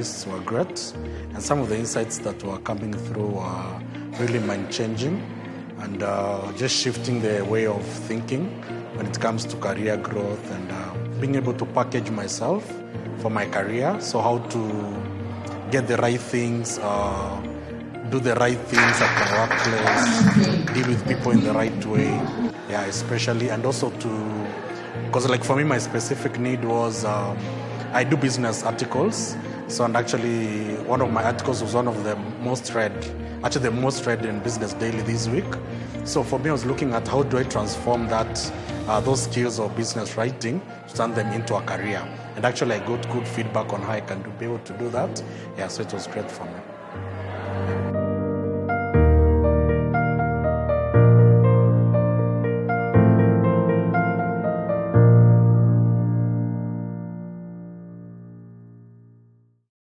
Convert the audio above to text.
panelists were great, and some of the insights that were coming through were really mind-changing, and just shifting the way of thinking when it comes to career growth and being able to package myself for my career. So how to get the right things, do the right things at the workplace, deal with people in the right way, yeah, especially, and also because like for me, my specific need was, I do business articles, so and actually one of my articles was one of the most read in Business Daily this week. So for me, I was looking at how do I transform those skills of business writing to turn them into a career. And actually I got good feedback on how I can be able to do that. Yeah, so it was great for me.